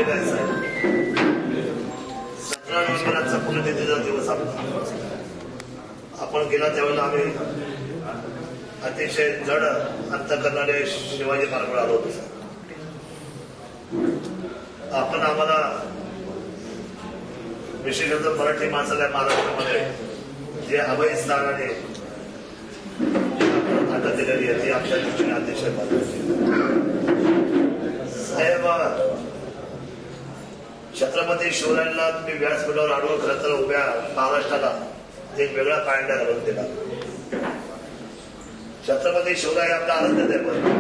पाहिलं आहे साहेब. 17 नोव्हेंबरचा पुण्यतिथीचा दिवस आपण गेला त्यावेळेला आम्ही अतिशय जड अंत करणारे शिवाजी मार्गावर आलो होतो. आपण आम्हाला विशेषतः मराठी माणसाला महाराष्ट्रामध्ये जे अभय स्थान आणि आता दिलेली आहे ती आमच्या दृष्टीने अतिशय महत्वाची साहेब. छत्रपती शिवरायांना तुम्ही व्यासपीठावर आडवं खरं तर उभ्या महाराष्ट्राला एक वेगळा पायंडा घालून दिला. छत्रपती शिवराय आपला आनंद आहे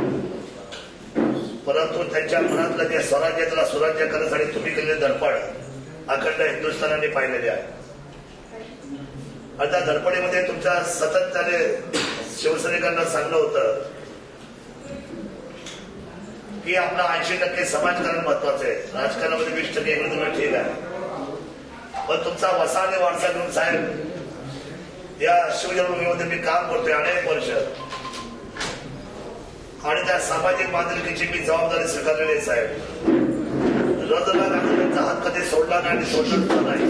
परंतु त्यांच्या मनातलं जे स्वराज्य त्याला स्वराज्य करण्यासाठी तुम्ही केलेले धडपड अखंड हिंदुस्थानाने पाहिलेले आहे. आणि त्या धडपडीमध्ये तुमच्या सातत्याने शिवसैनिकांना सांगलं होतं की आपला 80% समाजकारण महत्वाचं आहे. राजकारणामध्ये 20% इकडे तुम्हाला ठीक आहे पण तुमचा वसा आणि वारसा घेऊन साहेब या शिवजन्मभूमीमध्ये मी काम करतोय अनेक वर्ष आणि त्या सामाजिक बांधिलकीची मी जबाबदारी स्वीकारलेली आहे साहेब. रजला गांधींचा हात कधी सोडला नाही आणि सोडला नाही.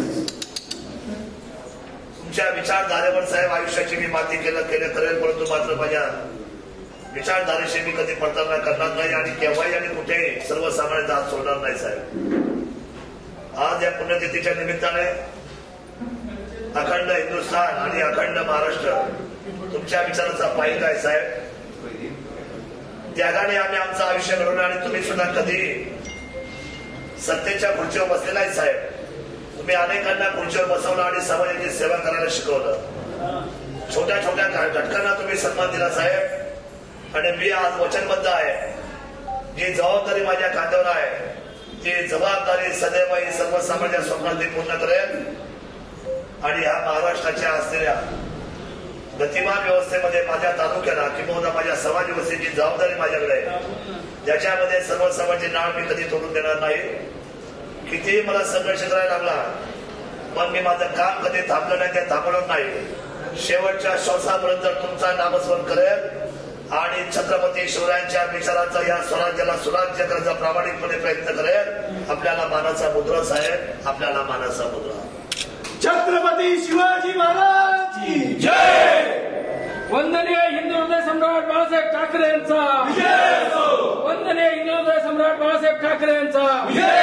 तुमच्या विचारधारेवर साहेब आयुष्याची मी माती केलं करेल परंतु मात्र माझ्या विचारधारेशी मी कधी पडताना करणार नाही आणि केव्हाही आणि कुठेही सर्वसामान्यांचा हात सोडणार नाही साहेब. आज या पुण्यतिथीच्या निमित्ताने अखंड हिंदुस्थान आणि अखंड महाराष्ट्र तुमच्या विचाराचा पायिक आहे साहेब. त्यागाने आम्ही आमचं आयुष्य घडवलं आणि तुम्ही सुद्धा कधी सत्तेच्या खुर्चीवर बसलेला आहे साहेब. तुम्ही अनेकांना खुर्चीवर बसवलं आणि समाजाची सेवा करायला शिकवलं. छोट्या छोट्या घटकांना तुम्ही सन्मान दिला साहेब. आणि मी आज वचनबद्ध आहे जी जबाबदारी माझ्या खांद्यावर आहे ती जबाबदारी सदैव ही सर्वसामान्य स्वप्नांनी पूर्ण करेल आणि ह्या महाराष्ट्राच्या असलेल्या गतिमान व्यवस्थेमध्ये माझ्या तालुक्याला किंवा माझ्या समाज व्यवस्थेची जबाबदारी माझ्याकडे आहे ज्याच्यामध्ये सर्वसामान्य नाळ मी कधी तोडून देणार नाही. कितीही मला संघर्ष करायला लागला पण मी माझं काम कधी थांबलं नाही ते थांबवणार नाही. शेवटच्या श्वासापर्यंत तुमचा नामस्मरण करेल आणि छत्रपती शिवरायांच्या विचाराचा या स्वराज्याला सुराज्य करण्याचा प्रामाणिकपणे प्रयत्न करेल. आपल्याला मानाचा मुद्रा साहेब आपल्याला मानाचा मुद्रा. छत्रपती शिवाजी महाराज की जय. वंदनीय हिंदू हृदय सम्राट बाळासाहेब ठाकरे यांचा विजय असो. वंदनीय हिंदू हृदय सम्राट बाळासाहेब ठाकरे यांचा विजय